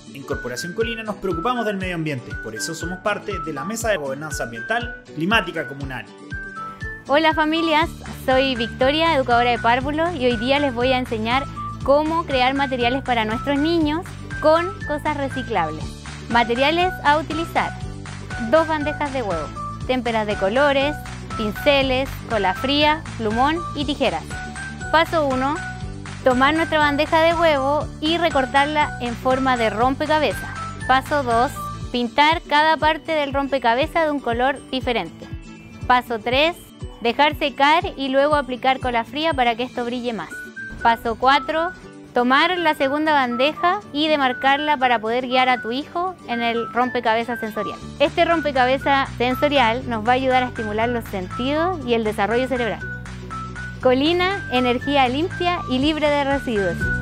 En Corporación Colina nos preocupamos del medio ambiente, por eso somos parte de la Mesa de Gobernanza Ambiental Climática Comunal. Hola familias, soy Victoria, educadora de párvulos, y hoy día les voy a enseñar cómo crear materiales para nuestros niños con cosas reciclables. Materiales a utilizar: 2 bandejas de huevo, témperas de colores, pinceles, cola fría, plumón y tijeras. Paso 1. Tomar nuestra bandeja de huevo y recortarla en forma de rompecabezas. Paso 2. Pintar cada parte del rompecabezas de un color diferente. Paso 3. Dejar secar y luego aplicar cola fría para que esto brille más. Paso 4. Tomar la segunda bandeja y demarcarla para poder guiar a tu hijo en el rompecabezas sensorial. Este rompecabezas sensorial nos va a ayudar a estimular los sentidos y el desarrollo cerebral. Colina, energía limpia y libre de residuos.